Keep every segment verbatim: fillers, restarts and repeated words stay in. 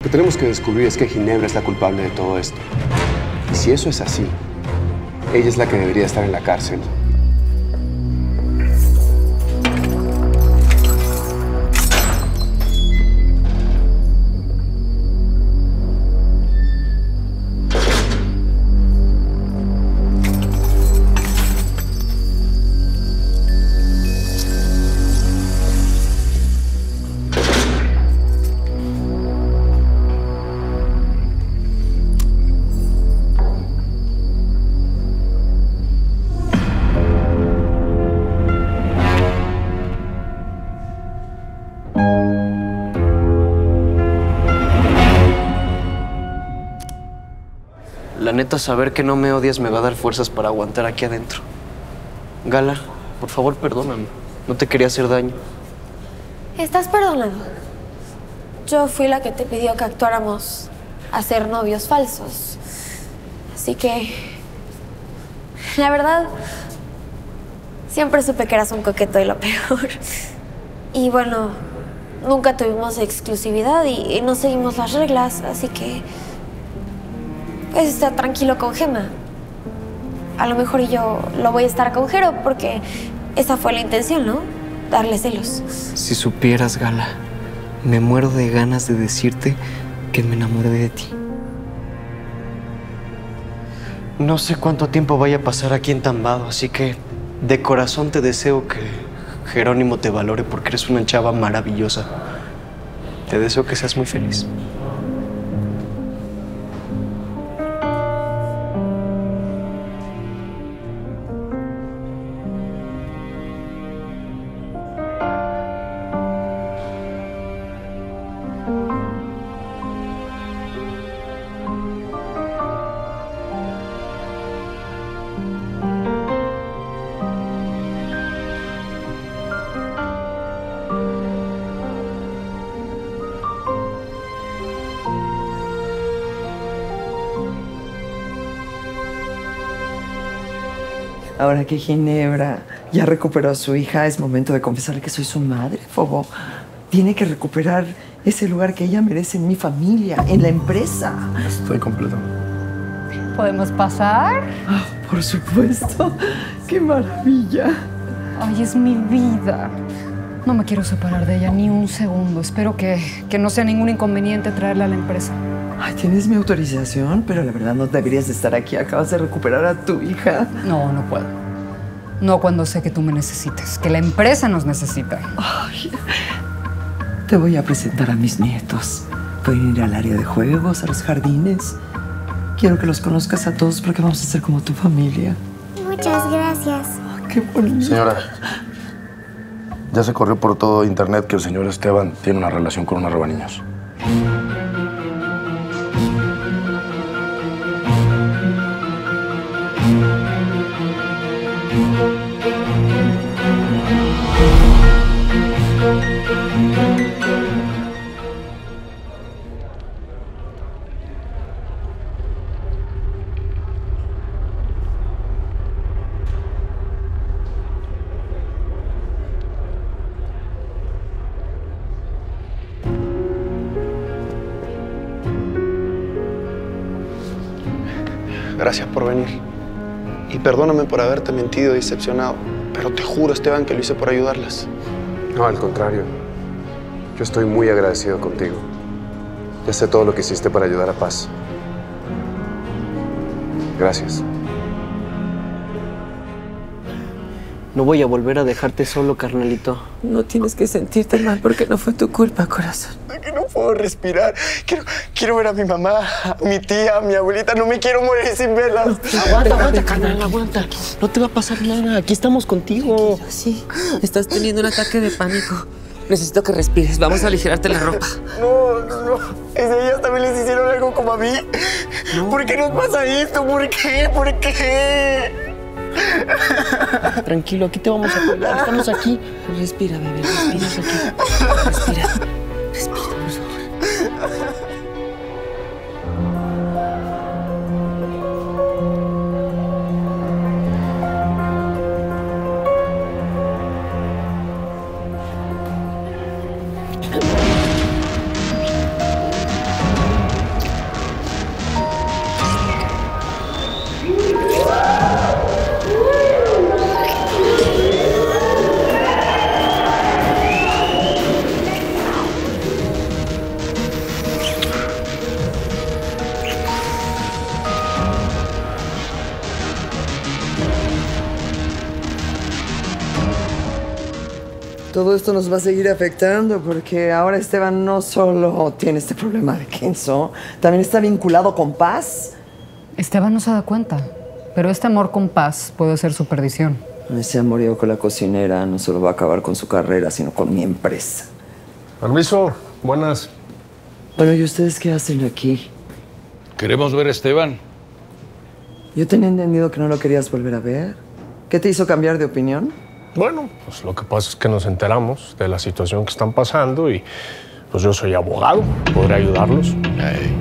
Lo que tenemos que descubrir es que Ginebra es la culpable de todo esto. Y si eso es así, ella es la que debería estar en la cárcel. La neta, saber que no me odias me va a dar fuerzas para aguantar aquí adentro. Gala, por favor, perdóname. No te quería hacer daño. Estás perdonado. Yo fui la que te pidió que actuáramos a ser novios falsos. Así que... la verdad... siempre supe que eras un coqueto y lo peor. Y bueno, nunca tuvimos exclusividad y, y no seguimos las reglas, así que... pues está tranquilo con Gemma. A lo mejor yo lo voy a estar con Jero porque esa fue la intención, ¿no? Darle celos. Si supieras, Gala, me muero de ganas de decirte que me enamoré de ti. No sé cuánto tiempo vaya a pasar aquí en Tambado, así que de corazón te deseo que Jerónimo te valore porque eres una chava maravillosa. Te deseo que seas muy feliz. Ahora que Ginebra ya recuperó a su hija, es momento de confesarle que soy su madre, Fobo. Tiene que recuperar ese lugar que ella merece en mi familia, en la empresa. Estoy completo. ¿Podemos pasar? Oh, por supuesto. ¡Qué maravilla! Ay, es mi vida. No me quiero separar de ella ni un segundo. Espero que, que no sea ningún inconveniente traerla a la empresa. Ay, tienes mi autorización, pero la verdad no deberías de estar aquí. Acabas de recuperar a tu hija. No, no puedo. No cuando sé que tú me necesites, que la empresa nos necesita. Ay, te voy a presentar a mis nietos. Pueden ir al área de juegos, a los jardines. Quiero que los conozcas a todos porque vamos a ser como tu familia. Muchas gracias. Oh, qué bonito. Señora, ya se corrió por todo internet que el señor Esteban tiene una relación con una robaniños. Gracias por venir. Y perdóname por haberte mentido y decepcionado. Pero te juro, Esteban, que lo hice por ayudarlas. No, al contrario. Yo estoy muy agradecido contigo. Ya sé todo lo que hiciste para ayudar a Paz. Gracias. No voy a volver a dejarte solo, carnalito. No tienes que sentirte mal porque no fue tu culpa, corazón. Que no puedo respirar. Quiero, quiero ver a mi mamá, a mi tía, a mi abuelita. No me quiero morir sin verlas. Aguanta, aguanta, carnal, aguanta. No te va a pasar nada. Aquí estamos contigo. Sí, estás teniendo un ataque de pánico. Necesito que respires. Vamos a aligerarte la ropa. No, no, no. ¿Es a ellas también les hicieron algo como a mí? No. ¿Por qué nos pasa esto? ¿Por qué? ¿Por qué? Tranquilo, aquí te vamos a cuidar. Estamos aquí. Respira, bebé. Respira aquí. Respira. Respira, por favor. Todo esto nos va a seguir afectando porque ahora Esteban no solo tiene este problema de Kenzo, también está vinculado con Paz. Esteban no se da cuenta, pero este amor con Paz puede ser su perdición. Ese amorío con la cocinera no solo va a acabar con su carrera, sino con mi empresa. Permiso, buenas. Bueno, ¿y ustedes qué hacen aquí? Queremos ver a Esteban. Yo tenía entendido que no lo querías volver a ver. ¿Qué te hizo cambiar de opinión? Bueno, pues lo que pasa es que nos enteramos de la situación que están pasando y pues yo soy abogado, podré ayudarlos. Hey.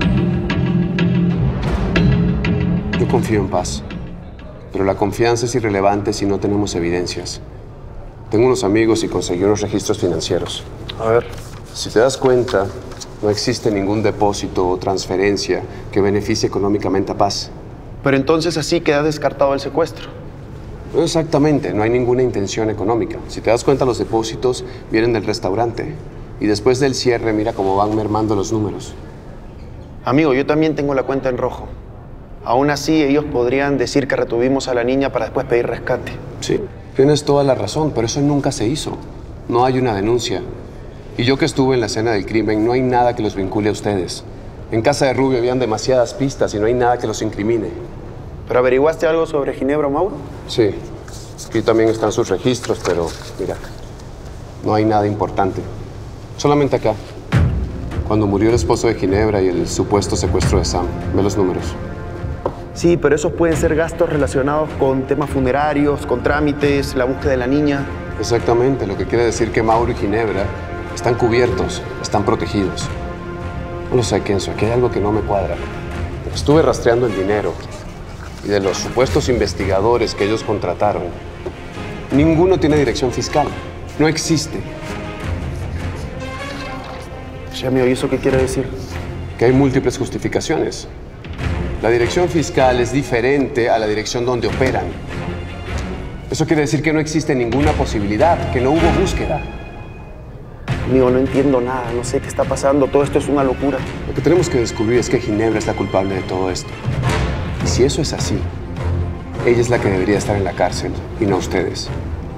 Yo confío en Paz, pero la confianza es irrelevante si no tenemos evidencias. Tengo unos amigos y conseguí unos registros financieros. A ver. Si te das cuenta, no existe ningún depósito o transferencia que beneficie económicamente a Paz. Pero entonces así queda descartado el secuestro. No exactamente, no hay ninguna intención económica. Si te das cuenta, los depósitos vienen del restaurante. Y después del cierre, mira cómo van mermando los números. Amigo, yo también tengo la cuenta en rojo. Aún así, ellos podrían decir que retuvimos a la niña para después pedir rescate. Sí, tienes toda la razón, pero eso nunca se hizo. No hay una denuncia. Y yo que estuve en la escena del crimen, no hay nada que los vincule a ustedes. En casa de Rubio habían demasiadas pistas y no hay nada que los incrimine. ¿Pero averiguaste algo sobre Ginebra, Mauro? Sí. Aquí también están sus registros, pero mira, no hay nada importante. Solamente acá. Cuando murió el esposo de Ginebra y el supuesto secuestro de Sam. Ve los números. Sí, pero esos pueden ser gastos relacionados con temas funerarios, con trámites, la búsqueda de la niña. Exactamente, lo que quiere decir que Mauro y Ginebra están cubiertos, están protegidos. No lo sé, Kenzo, aquí hay algo que no me cuadra. Estuve rastreando el dinero y de los supuestos investigadores que ellos contrataron, ninguno tiene dirección fiscal. No existe. Sí, amigo, ¿y eso qué quiere decir? Que hay múltiples justificaciones. La dirección fiscal es diferente a la dirección donde operan. Eso quiere decir que no existe ninguna posibilidad, que no hubo búsqueda. Amigo, no entiendo nada, no sé qué está pasando, todo esto es una locura. Lo que tenemos que descubrir es que Ginebra es la culpable de todo esto. Y si eso es así, ella es la que debería estar en la cárcel y no ustedes.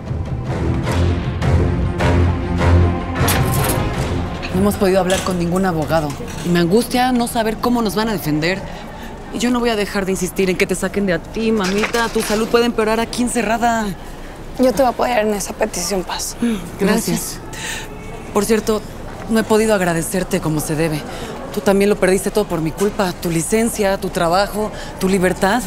No hemos podido hablar con ningún abogado y me angustia no saber cómo nos van a defender. Y yo no voy a dejar de insistir en que te saquen de a ti, mamita. Tu salud puede empeorar aquí encerrada. Yo te voy a apoyar en esa petición, Paz. Gracias. Por cierto, no he podido agradecerte como se debe. Tú también lo perdiste todo por mi culpa. Tu licencia, tu trabajo, tu libertad.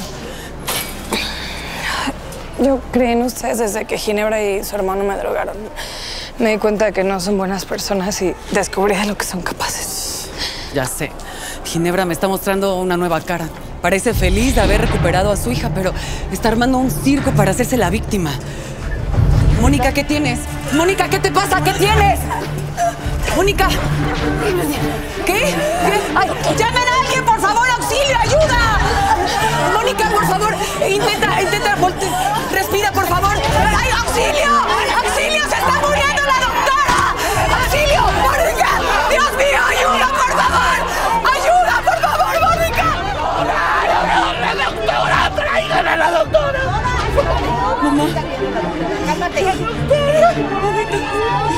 Yo creí en ustedes desde que Ginebra y su hermano me drogaron. Me di cuenta de que no son buenas personas y descubrí de lo que son capaces. Ya sé. Ginebra me está mostrando una nueva cara. Parece feliz de haber recuperado a su hija, pero está armando un circo para hacerse la víctima. Mónica, ¿qué tienes? Mónica, ¿qué te pasa? ¿Qué tienes? Mónica. ¿Qué? ¿Qué? Ay, ¡llamen a alguien, por favor! ¡Auxilio! ¡Ayuda! Mónica, por favor, intenta, intenta, volte... respira, por favor. ¡Ay, auxilio! ¡Auxilio! ¡Se está muriendo la doctora! ¡Auxilio! ¡Mónica! ¡Dios mío! ¡Ayuda, por favor! ¡Ayuda, por favor, Mónica! ¡La doctora! ¡Traigan a la doctora! Mamá. Cálmate.